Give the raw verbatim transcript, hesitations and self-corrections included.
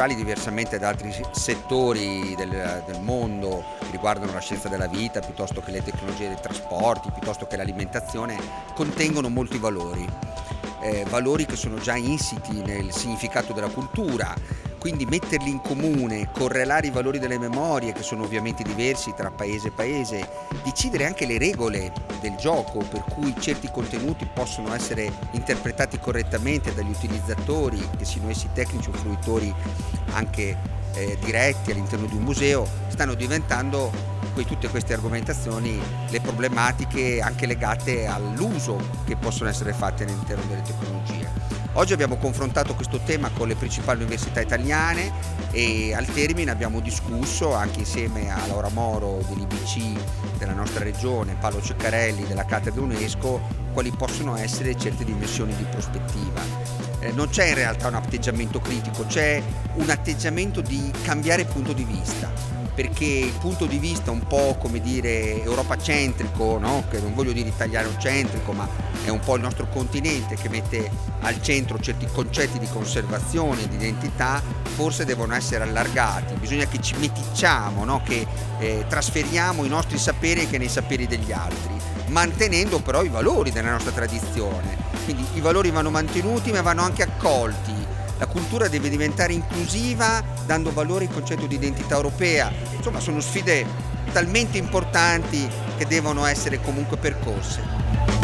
culturali, diversamente da altri settori del, del mondo che riguardano la scienza della vita, piuttosto che le tecnologie dei trasporti, piuttosto che l'alimentazione, contengono molti valori, eh, valori che sono già insiti nel significato della cultura. Quindi metterli in comune, correlare i valori delle memorie, che sono ovviamente diversi tra paese e paese, decidere anche le regole del gioco per cui certi contenuti possono essere interpretati correttamente dagli utilizzatori, che siano essi tecnici o fruitori anche eh, diretti all'interno di un museo, stanno diventando poi tutte queste argomentazioni le problematiche anche legate all'uso che possono essere fatte all'interno delle tecnologie. Oggi abbiamo confrontato questo tema con le principali università italiane e al termine abbiamo discusso anche insieme a Laura Moro dell'I B C della nostra regione, Paolo Ceccarelli della cattedra UNESCO, quali possono essere certe dimensioni di prospettiva. Eh, non c'è in realtà un atteggiamento critico, c'è un atteggiamento di cambiare punto di vista, perché il punto di vista un po' come dire europacentrico, no? Che non voglio dire italianocentrico, ma è un po' il nostro continente che mette al centro certi concetti di conservazione e di identità, forse devono essere allargati, bisogna che ci meticciamo, no? Che eh, trasferiamo i nostri saperi anche nei saperi degli altri, mantenendo però i valori della nostra tradizione. Quindi i valori vanno mantenuti ma vanno anche accolti. La cultura deve diventare inclusiva, dando valore al concetto di identità europea. Insomma, sono sfide talmente importanti che devono essere comunque percorse.